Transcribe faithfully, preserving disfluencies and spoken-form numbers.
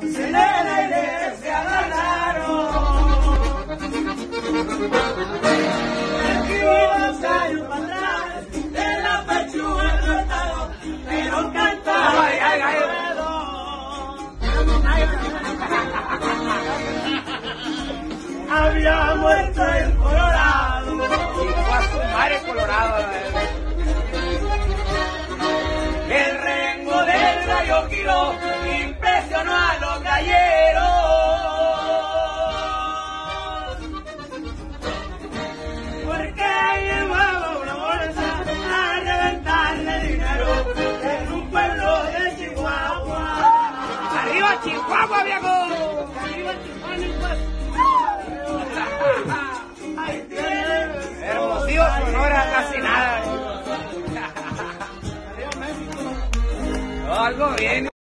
se de la iglesia ganaron. Escribo dos años para atrás, de la pechuga el tratado, pero cantaba ay, ay, ay, había muerto el Colorado. Y fue a su madre Colorado. El rengo del gallo Quiro impresionó a los galleros. Porque llevaba una bolsa a reventarle dinero en un pueblo de Chihuahua. ¡Arriba Chihuahua, viejo! ¡Arriba Chihuahua! Ahí tiene. Hermosillo, Sonora, casi nada. Algo bien.